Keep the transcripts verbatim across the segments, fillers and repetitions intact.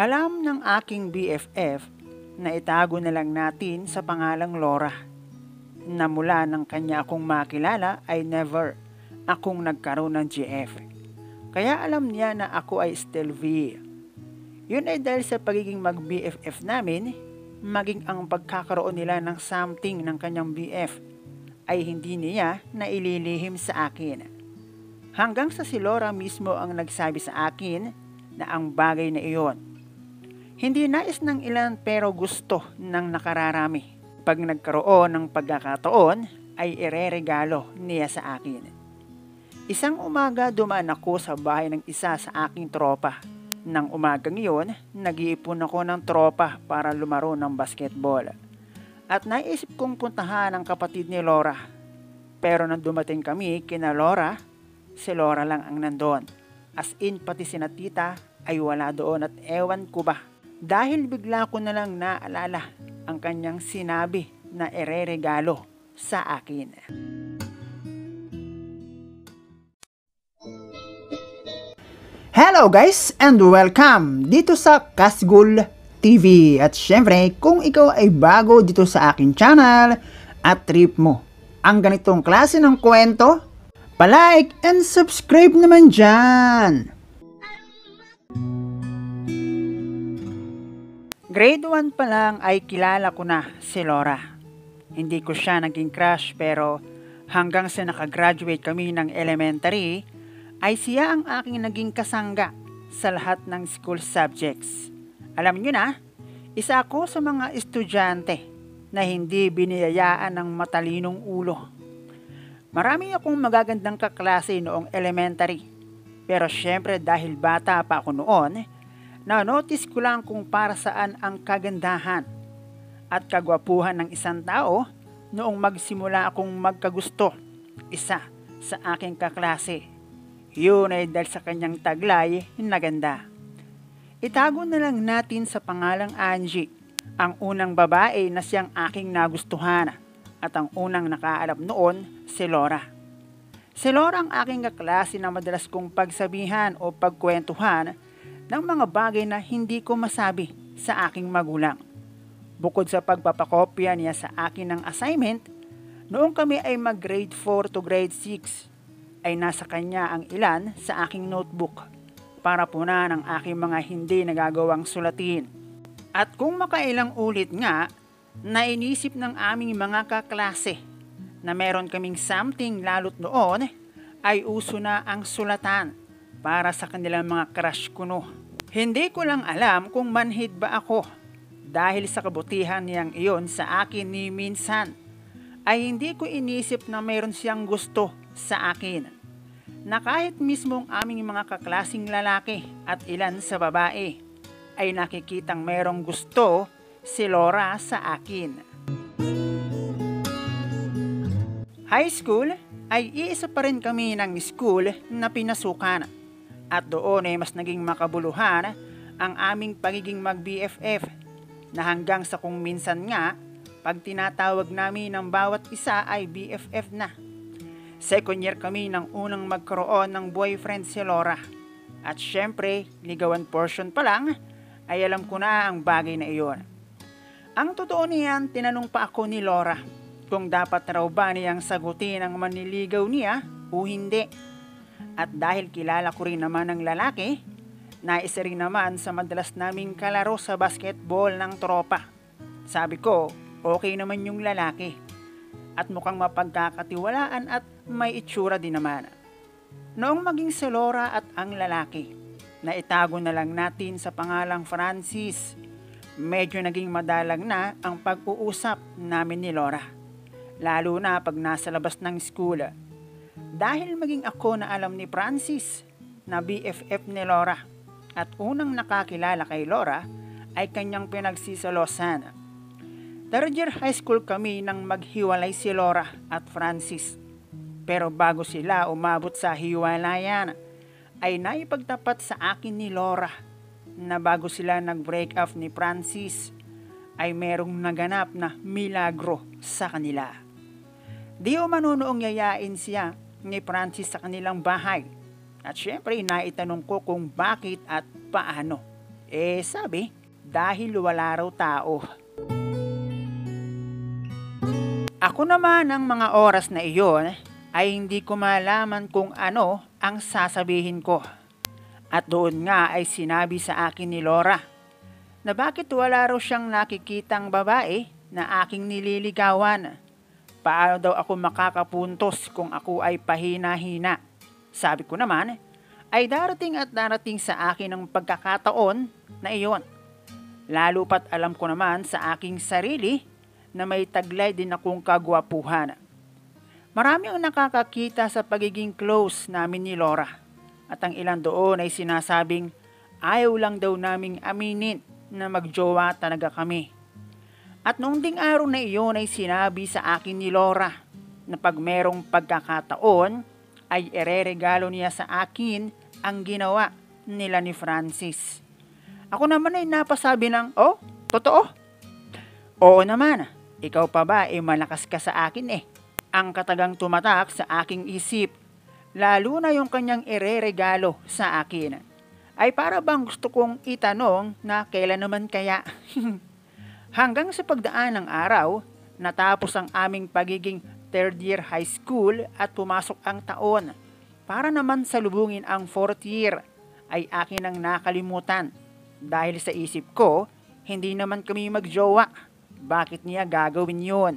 Alam ng aking B F F na itago na lang natin sa pangalang Laura, na mula ng kanya akong makilala ay never akong nagkaroon ng G F. Kaya alam niya na ako ay still V. Yun ay dahil sa pagiging mag-B F F namin, maging ang pagkakaroon nila ng something ng kanyang B F ay hindi niya na ililihim sa akin. Hanggang sa si Laura mismo ang nagsabi sa akin na ang bagay na iyon hindi nais ng ilan pero gusto ng nakararami. Pag nagkaroon ng pagkakataon ay ireregalo niya sa akin. Isang umaga dumaan ako sa bahay ng isa sa aking tropa. Nang umagang iyon, nag-iipon ako ng tropa para lumaro ng basketball. At naisip kong puntahan ang kapatid ni Laura. Pero nang dumating kami kina Laura, si Laura lang ang nandun. As in pati sina tita ay wala doon at ewan ko ba. Dahil bigla ko na lang naalala ang kanyang sinabi na ireregalo sa akin. Hello guys and welcome dito sa Kasgul T V. At syempre kung ikaw ay bago dito sa akin channel at trip mo ang ganitong klase ng kwento, palike and subscribe naman dyan. Grade one pa lang ay kilala ko na si Laura. Hindi ko siya naging crush pero hanggang sa nakagraduate kami ng elementary ay siya ang aking naging kasangga sa lahat ng school subjects. Alam niyo na, isa ako sa mga estudyante na hindi biniyayaan ng matalinong ulo. Marami akong magagandang kaklase noong elementary. Pero syempre dahil bata pa ako noon, na-notice ko lang kung para saan ang kagandahan at kagwapuhan ng isang tao noong magsimula akong magkagusto isa sa aking kaklase. Yun ay dahil sa kanyang taglay na ganda. Itago na lang natin sa pangalang Angie, ang unang babae na siyang aking nagustuhan at ang unang nakaalam noon si Laura. Si Laura ang aking kaklase na madalas kong pagsabihan o pagkwentuhan ng mga bagay na hindi ko masabi sa aking magulang. Bukod sa pagpapakopya niya sa akin ng assignment, noong kami ay mag grade four to grade six, ay nasa kanya ang ilan sa aking notebook para punan ang aking mga hindi nagagawang sulatin. At kung makailang ulit nga, nainisip ng aming mga kaklase na meron kaming something lalo't noon ay uso na ang sulatan para sa kanilang mga crush kuno. Hindi ko lang alam kung manhid ba ako dahil sa kabutihan niyang iyon sa akin ni minsan ay hindi ko inisip na mayroon siyang gusto sa akin. Na kahit mismong aming mga kaklasing lalaki at ilan sa babae ay nakikitang mayroong gusto si Laura sa akin. High school ay iisa pa rin kami ng school na pinasukan. At doon ay mas naging makabuluhan ang aming pagiging mag-B F F na hanggang sa kung minsan nga pag tinatawag namin ng bawat isa ay B F F na. Second year kami nang unang magkaroon ng boyfriend si Laura. At syempre, ligawan portion pa lang ay alam ko na ang bagay na iyon. Ang totoo niyan, tinanong pa ako ni Laura kung dapat raw ba niyang sagutin ang manliligaw niya o hindi. At dahil kilala ko rin naman ng lalaki, naisa rin naman sa madalas naming kalaro sa basketball ng tropa. Sabi ko, okay naman yung lalaki. At mukhang mapagkakatiwalaan at may itsura din naman. Noong maging si Laura at ang lalaki, na itago na lang natin sa pangalang Francis, medyo naging madalang na ang pag-uusap namin ni Laura. Lalo na pag nasa labas ng school. Dahil maging ako na alam ni Francis na B F F ni Laura at unang nakakilala kay Laura ay kanyang pinagsisalosan. Third year high school kami nang maghiwalay si Laura at Francis. Pero bago sila umabot sa hiwalayan ay naipagtapat sa akin ni Laura na bago sila nag-break up ni Francis ay merong naganap na milagro sa kanila. Di umano noong yayain siya ni Francis sa kanilang bahay. At syempre naitanong ko kung bakit at paano. Eh sabi, dahil wala raw tao. Ako naman ang mga oras na iyon ay hindi ko malaman kung ano ang sasabihin ko. At doon nga ay sinabi sa akin ni Laura na bakit wala raw siyang nakikitang babae na aking nililigawan. Paano daw ako makakapuntos kung ako ay pahina-hina? Sabi ko naman, ay darating at darating sa akin ang pagkakataon na iyon. Lalo pat alam ko naman sa aking sarili na may taglay din akong kagwapuhan. Marami ang nakakakita sa pagiging close namin ni Laura. At ang ilan doon ay sinasabing ayaw lang daw naming aminin na magjowa talaga kami. At noong ding araw na iyon ay sinabi sa akin ni Laura na pag merong pagkakataon ay ireregalo niya sa akin ang ginawa nila ni Francis. Ako naman ay napasabi ng, oh, totoo? Oo naman, ikaw pa ba ay malakas ka sa akin eh. Ang katagang tumatak sa aking isip, lalo na yung kanyang ireregalo sa akin, ay para bang gusto kong itanong na kailan naman kaya. Hanggang sa pagdaan ng araw, natapos ang aming pagiging third year high school at pumasok ang taon. Para naman salubungin ang fourth year ay akin ang nakalimutan. Dahil sa isip ko, hindi naman kami magjowa. Bakit niya gagawin yun?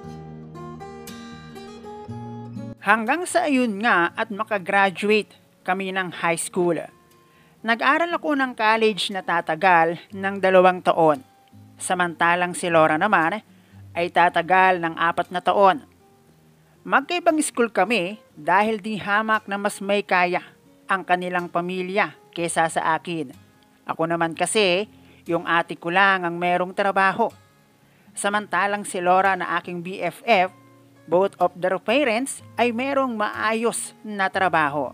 Hanggang sa ayun nga at makagraduate kami ng high school. Nag-aral ako ng college na tatagal ng dalawang taon. Samantalang si Laura naman ay tatagal ng apat na taon. Magkaibang school kami dahil di hamak na mas may kaya ang kanilang pamilya kesa sa akin. Ako naman kasi, yung ate ko lang ang merong trabaho. Samantalang si Laura na aking B F F, both of their parents ay merong maayos na trabaho.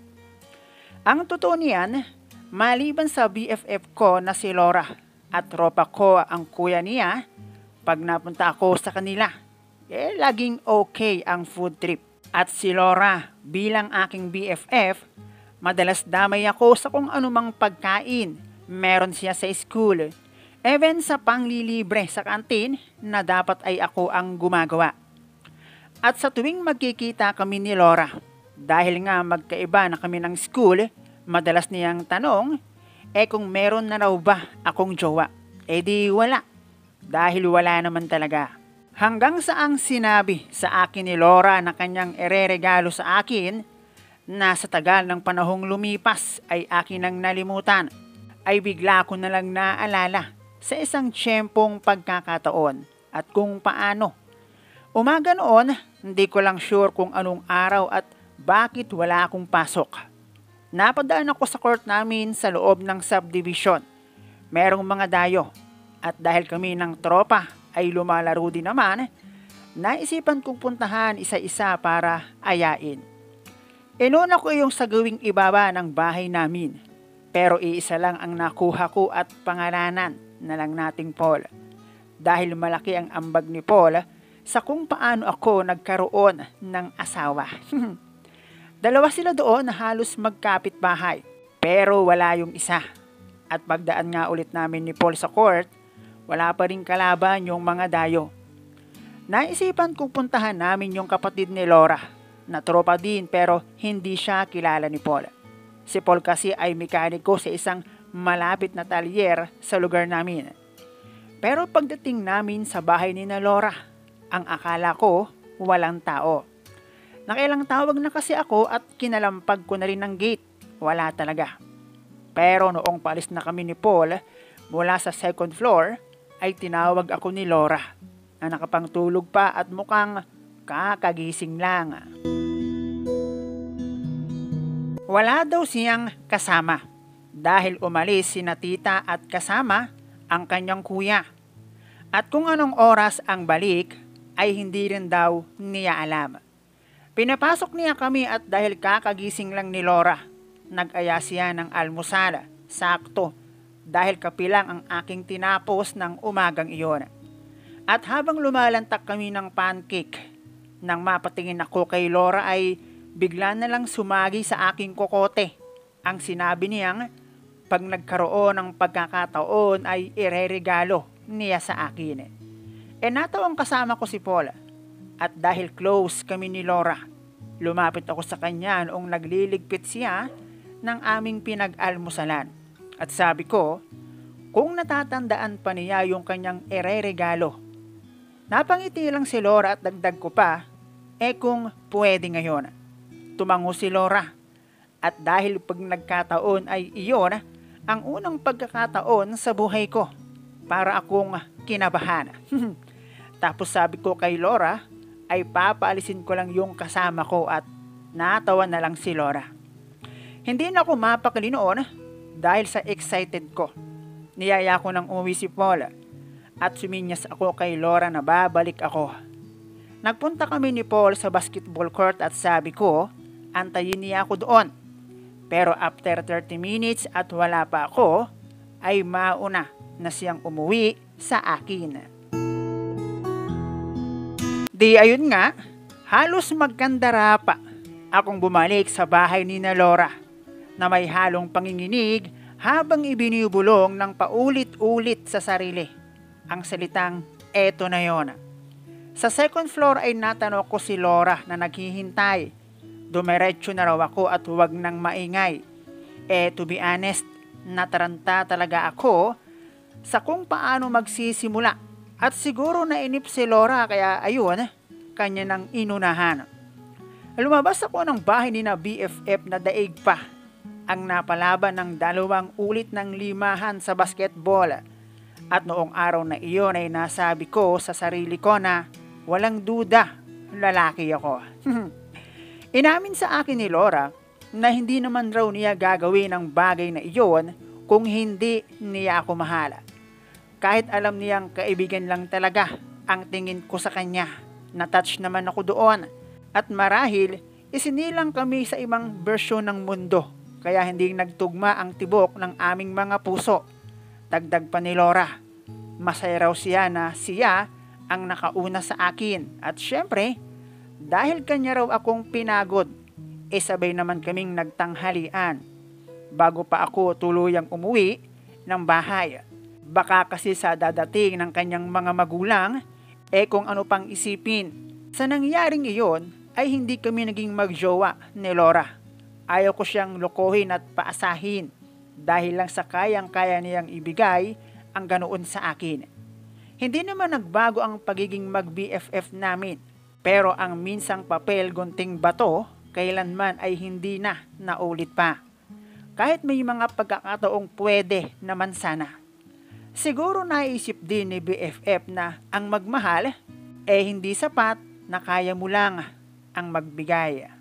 Ang totoo niyan, maliban sa B F F ko na si Laura at tropa ko ang kuya niya, pag napunta ako sa kanila, eh laging okay ang food trip. At si Laura bilang aking B F F, madalas damay ako sa kung anumang pagkain meron siya sa school. Even sa panglilibre sa kantin na dapat ay ako ang gumagawa. At sa tuwing magkikita kami ni Laura, dahil nga magkaiba na kami ng school, madalas niyang tanong, eh kung meron na raw ba akong jowa? Eh di wala. Dahil wala naman talaga. Hanggang sa ang sinabi sa akin ni Laura na kanyang ireregalo sa akin, na sa tagal ng panahong lumipas ay akin ang nalimutan, ay bigla ko na lang naalala sa isang tiyempong pagkakataon at kung paano. Umaga noon, hindi ko lang sure kung anong araw at bakit wala akong pasok. Napadaan ako sa court namin sa loob ng subdivision. Merong mga dayo at dahil kami ng tropa ay lumalaro din naman, naisipan kong puntahan isa-isa para ayain. Inuna ko yung sa gawing ibaba ng bahay namin, pero iisa lang ang nakuha ko at pangalanan na lang nating Paul. Dahil malaki ang ambag ni Paul sa kung paano ako nagkaroon ng asawa. Dalawa sila doon na halos magkapit bahay, pero wala yung isa. At pagdaan nga ulit namin ni Paul sa court, wala pa rin kalaban yung mga dayo. Naisipan kong puntahan namin yung kapatid ni Laura, na tropa din pero hindi siya kilala ni Paul. Si Paul kasi ay mekaniko sa isang malapit na talyer sa lugar namin. Pero pagdating namin sa bahay ni na Laura, ang akala ko walang tao. Nakailang tawag na kasi ako at kinalampag ko na rin ng gate. Wala talaga. Pero noong paalis na kami ni Paul mula sa second floor, ay tinawag ako ni Laura na nakapangtulog pa at mukhang kakagising lang. Wala daw siyang kasama dahil umalis sina tita at kasama ang kanyang kuya. At kung anong oras ang balik ay hindi rin daw niya alam. Pinapasok niya kami at dahil kakagising lang ni Laura, nag-aya siya ng almusal, sakto, dahil kapilang ang aking tinapos ng umagang iyon. At habang lumalantak kami ng pancake, nang mapatingin ako kay Laura ay bigla na lang sumagi sa aking kokote. Ang sinabi niyang, pag nagkaroon ng pagkakataon ay ireregalo niya sa akin. E natawang kasama ko si Paul at dahil close kami ni Laura, lumapit ako sa kanya noong nagliligpit siya ng aming pinag-almusalan. At sabi ko, kung natatandaan pa niya yung kanyang ireregalo. Napangiti lang si Laura at dagdag ko pa, eh kung pwede ngayon. Tumango si Laura. At dahil pag nagkataon ay iyon ang unang pagkakataon sa buhay ko para akong kinabahan. Tapos sabi ko kay Laura ay papaalisin ko lang yung kasama ko at natawa na lang si Laura. Hindi na ako mapakali noon dahil sa excited ko. Niyaya ko nang umuwi si Paul at suminyas ako kay Laura na babalik ako. Nagpunta kami ni Paul sa basketball court at sabi ko, antayin niya ako doon. Pero after thirty minutes at wala pa ako, ay mauna na siyang umuwi sa akin. Di ayun nga, halos magkandara pa akong bumalik sa bahay ni na Laura na may halong panginginig habang ibinubulong ng paulit-ulit sa sarili ang salitang eto na yon. Sa second floor ay natanong ko si Laura na naghihintay. Dumiretso na raw ako at huwag nang maingay. Eh to be honest, nataranta talaga ako sa kung paano magsisimula. At siguro nainip si Laura kaya ayun, kanya nang inunahan. Lumabas ako ng bahay ni na B F F na daig pa ang napalaban ng dalawang ulit ng limahan sa basketball. At noong araw na iyon ay nasabi ko sa sarili ko na walang duda, lalaki ako. Inamin sa akin ni Laura na hindi naman raw niya gagawin ang bagay na iyon kung hindi niya ako mahala. Kahit alam niyang kaibigan lang talaga ang tingin ko sa kanya, na-touch naman ako doon. At marahil isinilang kami sa ibang bersyon ng mundo kaya hindi nagtugma ang tibok ng aming mga puso. Dagdag pa ni Laura, masaya raw siya na siya ang nakauna sa akin at syempre, dahil kanya raw akong pinagod, e sabay naman kaming nagtanghalian bago pa ako tuluyang umuwi ng bahay. Baka kasi sa dadating ng kanyang mga magulang, e kung ano pang isipin. Sa nangyaring iyon ay hindi kami naging magjowa ni Laura. Ayaw ko siyang lokohin at paasahin dahil lang sa kayang-kaya niyang ibigay ang ganoon sa akin. Hindi naman nagbago ang pagiging mag-B F F namin. Pero ang minsang papel gunting bato, kailanman ay hindi na naulit pa. Kahit may mga pagkakataong pwede naman sana. Siguro naisip din ni B F F na ang magmahal, eh hindi sapat na kaya mo lang ang magbigay.